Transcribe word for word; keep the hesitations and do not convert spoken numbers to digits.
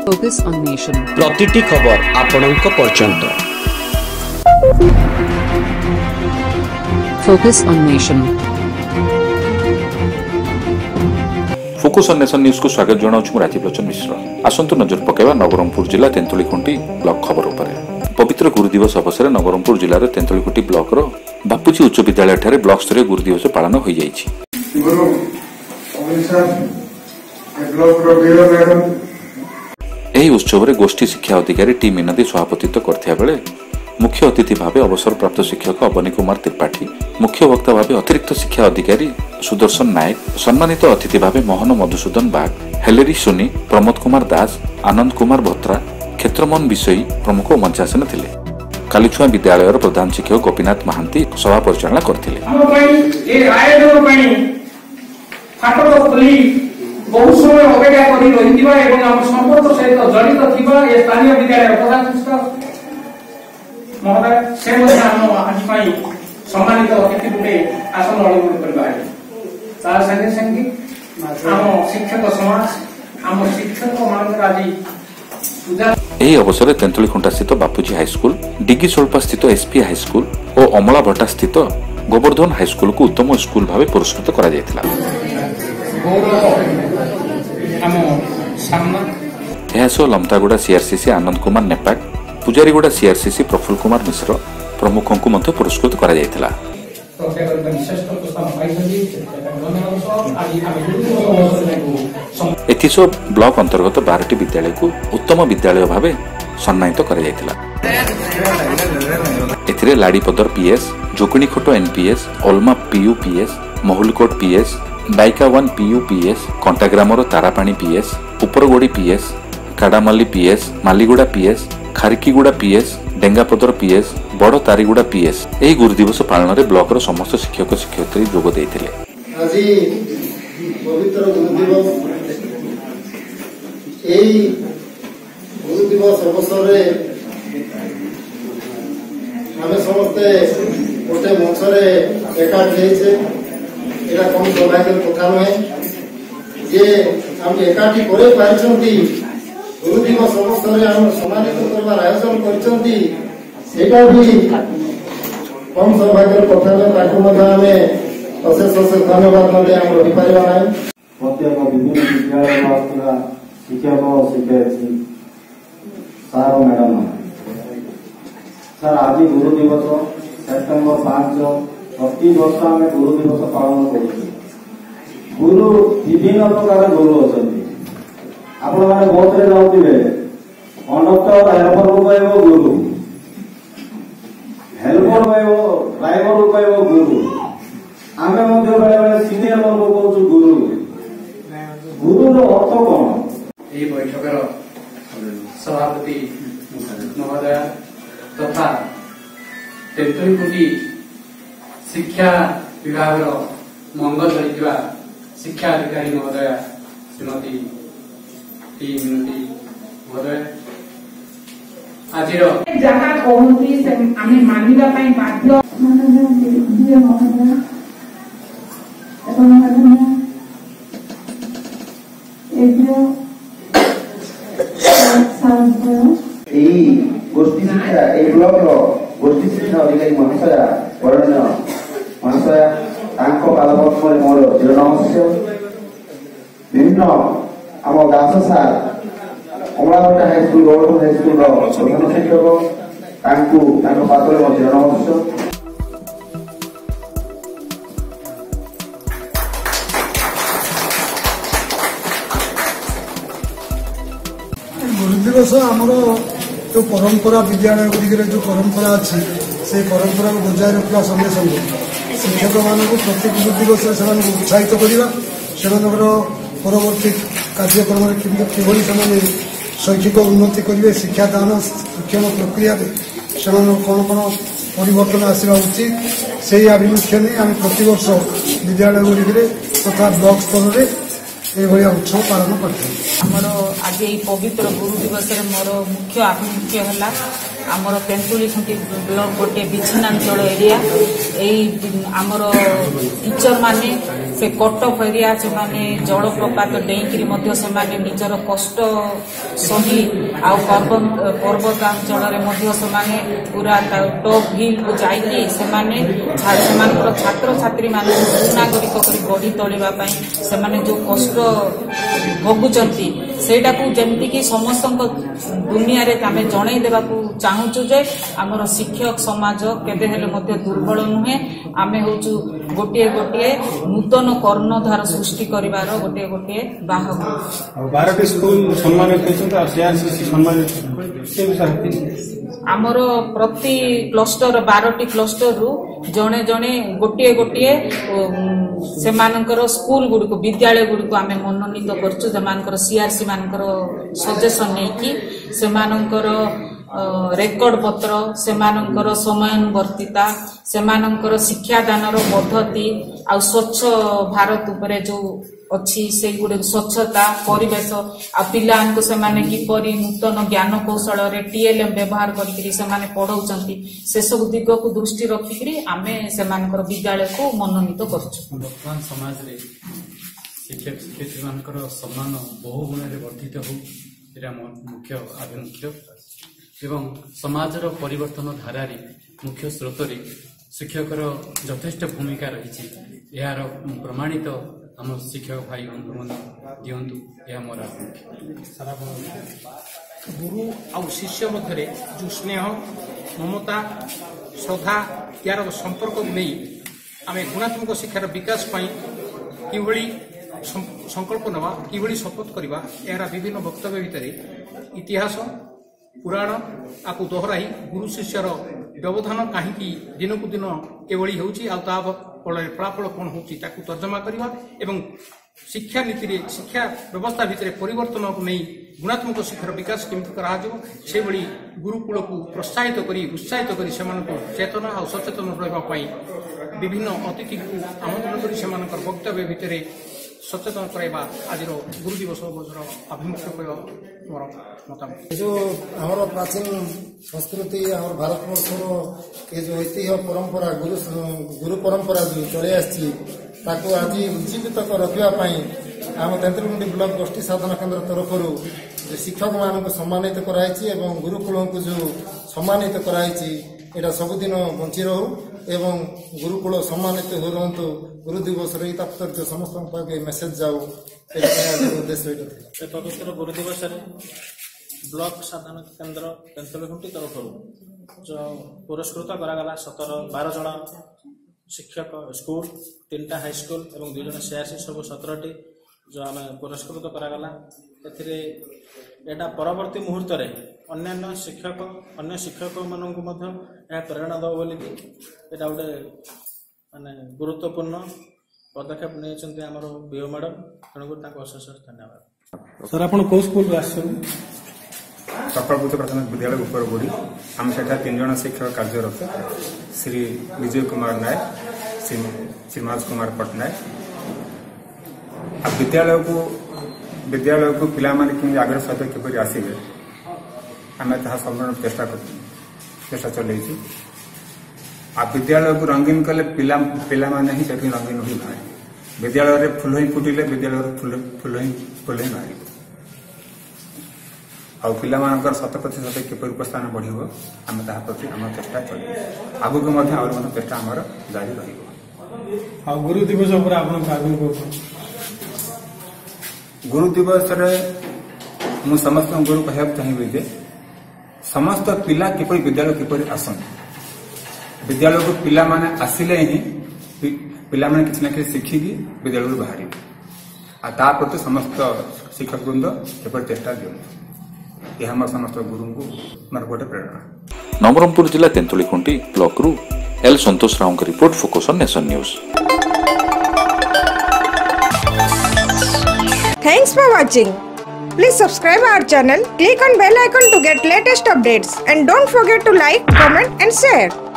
Focus on nation. प्रतिटी खबर आपणक पर्यंत Focus on nation. Focus on nation news को स्वागत जनाऊँ राजीव लोचन मिश्र। आसंतु नजर पकेवा नवरंगपुर जिला तेंतुलीखुंटी ब्लॉक खबर उपरे। पवित्र गुरु दिवस अवसर नवरंगपुर जिलार तेंतुलीखुंटी ब्लॉक रो बापूजी उच्च विद्यालय ठारे ब्लॉक स्तरीय गुरु दिवस पालन हो जाइछि। ଏହି ଉତ୍ସବରେ ଗୋଷ୍ଠୀ ଶିକ୍ଷା ଅଧିକାରୀ ଟି ମିନତି ସଭାପତିତ୍ୱ କରିଥିବା ବେଳେ मुख्य अतिथि भाव अवसर प्राप्त शिक्षक अवनी कुमार त्रिपाठी, मुख्य वक्ता भाव अतिरिक्त शिक्षा अधिकारी सुदर्शन नायक, सम्मानित अतिथि भाव मोहन मधुसूदन बाग, हेलेरी सुनी, प्रमोद कुमार दास, आनंद कुमार भोत्रा, क्षेत्रमोहन विषयी प्रमुख मंचासन थिले। कालीछुआ विद्यालय प्रधान शिक्षक गोपीनाथ महांती सभा परिचालना करथिले। बहुत समय अपेक्षा करी रहिथिबा एवं हम संपर्क सहित जड़ित थिबा ए स्थानीय विद्यालय प्रधान शिक्षक महोदय से मध्ये हम आज पई सम्मानित अतिथि रूपे आसन अलंकृत करबा तार संगे संगे हम शिक्षक समाज हम शिक्षक मानकर आज पूजा ଏହି ଅବସରରେ ତେନ୍ତୁଳିଖୁଣ୍ଟା ସ୍ଥିତ ବାପୁଜୀ ହାଇସ୍କୁଲ, ଡିଗି ସୋଳପା ସ୍ଥିତ ଏସପି ହାଇସ୍କୁଲ ଓ ଅମଳା ଭଟ୍ଟା ସ୍ଥିତ ଗୋବର୍ଦ୍ଧନ ହାଇସ୍କୁଲକୁ ଉତ୍ତମ ସ୍କୁଲ ଭାବେ ପୁରସ୍କୃତ କରାଯାଇଥିଲା। ଏହାସହ ଲମତାଗୁଡ଼ା ସିଆରସିସି ଆନନ୍ଦ କୁମାର ନେପାକ, ପୂଜାରୀଗୁଡ଼ା ସିଆରସିସି ପ୍ରଫୁଲ୍ଲ କୁମାର ମିଶ୍ର ପ୍ରମୁଖଙ୍କୁ ମଧ୍ୟ ପୁରସ୍କୃତ କରାଯାଇଥିଲା। ଏଥିସହ ବ୍ଲକ ଅନ୍ତର୍ଗତ ବାରଟି ବିଦ୍ୟାଳୟକୁ ଉତ୍ତମ ବିଦ୍ୟାଳୟ ଭାବେ ସମ୍ମାନିତ କରାଯାଇଥିଲା। ଏଥିରେ Ladipadar PS, Jokinikhot NPS, Olma PUPS, Mahulkot PS, Daika one PU PS, Kantagramar Tarapani PS, Uparagodi PS, Kadamalli PS, Maliguda PS, Kharikiguda PS, Dengapadar PS, Bada Tariguda PS एही गुरु दिवस पालन रे ब्लॉक रो समस्त शिक्षक शिक्षयित्री जोग दैथिले। আজি पवित्र गुरु दिवस एही गुरु दिवस अवसर रे हमें समस्ते गोटे मंच रे एकाठी होइछे। एटा कम सौभाग्य कथा नुहे जे आम एकाठी करे पारिछंती गुरु दिवस अवसर आम सम्मानित करबार आयोजन करछंती सेटा भी कम सौभाग्य कथा नुहे। ताकू मध्ये आमे अशेष अशेष धन्यवाद मध्ये आम रही पारिबा नाही। प्रत्येक विभिन्न विद्यालय आसुला शिक्षक शिक्षयित्री सार मैडम सर आज गुरु दिवस सेप्टेम्बर पांच प्रति वर्ष आम गुरु दिवस पालन कर गुरु विभिन्न प्रकार गुरु अच्छा आपण मैंने बहुत जाऊे कंडक्टर हेल्पर को कह गुरु, हेल्पर कह ड्राइवर को कह गुरु, आम बेले बेले सिनियर को कहूँ गुरु। गुरु अर्थ कौन? ये बैठक सभापति महोदय तथा तेंतुलीखुंटी शिक्षा विभाग मंगल धरिଥିବା शिक्षा अधिकारी महोदय श्रीमती टी मिनती महोदय आज जहाँ कहती से आम मानवा बाध्य गोष्ठी शिक्षा ब्लॉक गोष्ठी शिक्षा अधिकारी महाशया वर्णनीय महाशया पादपद्म मोर चिर नमस्कार। विभिन्न आम दास सार अमलाभट्टा हाईस्कल गवर्धन हाईस्कल प्रधान शिक्षक पादरे मोर चिर नमस्कार। गुरु दिवस आमर जो परंपरा विद्यालय गुड़िक जो परंपरा अच्छी से परंपरा को बजाय रखा संगे संगे शिक्षक मान प्रति गुरु दिवस से उत्साहित करवा से परवर्ती कार्यक्रम किभली से शैक्षिक उन्नति करेंगे शिक्षादान शिक्षण प्रक्रिया से कौन कौन परिवर्तन आसवा उचित से आभिमुख्य नहीं आम प्रत वर्ष विद्यालय गुड़िक तथा ब्लॉक स्तर में ये उत्सव पालन करते। आमर आज पवित्र गुरु दिवस मोर मुख्य आभिमुख्य है आमर तेंतुलीखुंटी ब्लॉक गोटे विच्छिन्नांचल एरिया यही आमर टीचर माने से कटअफ एरिया से माने जलप्रपात डेईकरी मध्य से माने निजर कष्ट सही आ पर्वतांचल रे मध्य से माने पूरा टॉप हिल को जाइए से माने छात्र छात्री मान सुनागरिक करी गढ़ी तोलिबा पई से माने जो कष्ट भोगुचंती सेटा को जेमती कि समस्त दुनिया रे आमे जणै देबा को चाहूचु जे हमर शिक्षक समाज केबे हेले मध्य दुर्बल नुहे आमे होचु गोटे गोटे नूतन कर्णधार सृष्टि करिवार गोटे गोटे बाहक बारह स्कूल सम्मानित होचंता सीआरसीसी सम्मानित आमर प्रति क्लस्टर बारह टी क्लस्टर रु जणे जणे गोटे गोटे से मानकर स्कूल गुड़िक विद्यालय गुड़िक आमे मनोनीत करछु जमानकर सीआरसी मानकर सजेशन नेकी से मानकर रेकर्ड पत्र से मानकर समयानुवर्तिता से मानकर शिक्षादान पद्धति आ स्वच्छ भारत उपरे जो अच्छी से गुड़े स्वच्छता परिवेश आ पिलांको से माने किपरि नूतन ज्ञान कौशल रे टीएलएम व्यवहार करिकरी से माने पढ़ौचंती से सब दिग को दृष्टि रखिकरी आमे से मानकर विद्यालय को मनोनीत करछु। वर्तमान समाज रे शिक्षक शिक्षयित्री मानकर सम्मान बहु गुण रे वर्धित हो एरा मुख्य आभिमुख्य एवं समाजर परिवर्तन धारारी मुख्य स्रोत रे शिक्षकर यथेष्ट भूमिका रही यार प्रमाणित आम शिक्षक भाई बंधु मन दिंतु यह मोर गुरु आ शिष्य मध्य जो स्नेह ममता श्रद्धा यार संपर्क को नहीं आम गुणात्मक शिक्षार विकास कि संकल्प नवा कि शपथ करवा यार विभिन्न वक्तव्य भितर इतिहास पुराण आपको दोहराई गुरु शिष्यर व्यवधान कहीं दिन को दिन एभली हो फलाफल कौन हो तर्जमा करवा एवं शिक्षा नीति रे शिक्षा व्यवस्था भितर परिवर्तन को नहीं गुणात्मक शिक्षार विकास केमती से गुरुकुल को प्रोत्साहित करी उत्साहित करी से चेतना और सचेतन रही विभिन्न अतिथि को आमंत्रण कर वक्तव्य भितर सचेतन कराइबा आज गुरु दिवस अभिमुख्य मोर मतामत जो हमारा प्राचीन संस्कृति और भारतवर्षर ये जो ऐतिह्य परंपरा गुरु गुरु परंपरा जो चली आसी ताको आज उज्जीवित रखापी आम तेंतुलखुंटी ब्लॉक गोष्ठी साधना केन्द्र तरफ शिक्षक मान सम्मानित कराई गुरुकुल को जो सम्मानित कराई एटा सबुदिन बंची रहू एवं गुरुकुल सम्मानित हो रुहतु गुरु दिवस तात्पर्य समस्त मेसेज जाऊ उद्देश्य पवित्र गुरु दिवस ब्लॉक साधना केन्द्र तेंतुलखुंटी तरफ जो पुरस्कृत करागला सतर बार जन शिक्षक स्कूल तीन टा हाई स्कूल और दुई जन सीआरसी सब सतर टी जो आम पुरस्कृत करागला एटा परवर्ती मुहूर्त रे अन्य शिक्षक अन्य शिक्षक मानक प्रेरणा दब बोली एटा गोटे माने गुरुत्वपूर्ण पदक्षेप नहीं आमर बीओ मैडम तेणुक अशेष धन्यवाद। सर आप स्कूल चक्रपुत प्राथमिक विद्यालय उपरगुड़ी आम से तीन जन शिक्षक कार्यरत श्री विजय कुमार नायक श्री श्रीमाज कुमार पट्टनायक विद्यालय को विद्यालय को पिला आग्रह सहित किपर आसवे आम संपूर्ण चेष्टा चेष्टा चलती आ विद्यालय को रंगीन कले पिला पिला माने ही सेठी रंगीन हुई बाहर विद्यालय रे फूल ही फुटिले विद्यालय फूल फूल ही फूल ही बाहर आ पिला मानकर शत प्रतिशत किपर उपस्थान बढ़िबो आम ताहा प्रति आम चेष्टा चलू आगु को मध्य और मन चेष्टा हमर जारी रहिबो। आ गुरु दिवस पर आपन आगु को गुरु दिवस रे मु समस्त गुरु कहया चाहिबे जे समस्त पिला किपर विद्यालय किपर आसन विद्यालय को पिला माने आसिले ही पिला माने किछ ना किछ शिखिकी विद्यालय बाहर आ ता प्रति समस्त शिक्षक वृंद एपर चेष्टा दियंतु यह हमर समस्त गुरु को मोर गोटे प्रेरणा। नवरंगपुर जिला तेंतुलीखुंटी ब्लॉक रु एल संतोष राव की report focus on nation news. Thanks for watching. Please subscribe our channel, click on bell icon to get latest updates and don't forget to like, comment and share.